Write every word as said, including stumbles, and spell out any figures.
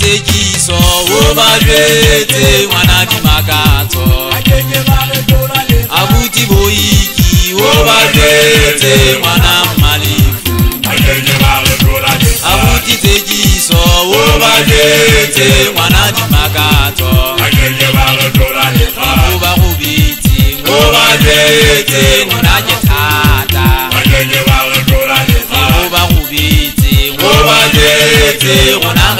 tekiso o ba jwetse ngwana di makatso abuti boiki o ba jwetse ngwana malifu abuti tekiso o ba jwetse ngwana di makatso o ba gobiti o ba jwetse ngwana ke thata o ba gobiti o ba jwetse ngwana